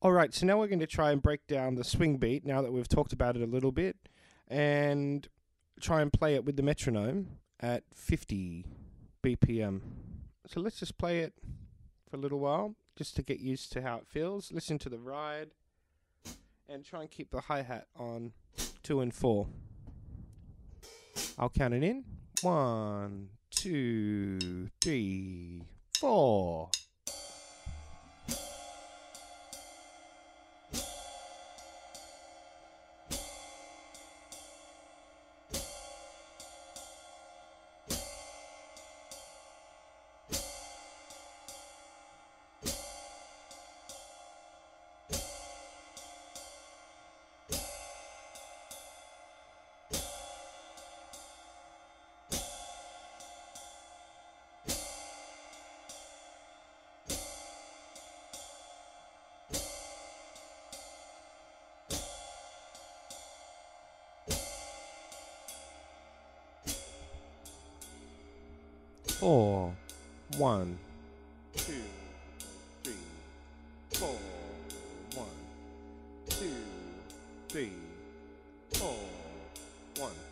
All right, so now we're going to try and break down the swing beat now that we've talked about it a little bit and try and play it with the metronome at 50 BPM. So let's just play it for a little while just to get used to how it feels. Listen to the ride and try and keep the hi-hat on 2 and 4. I'll count it in. 1, 2, 3, 4. Four, 1, 2, 3, 4. 1, 2, 3, 4, 1.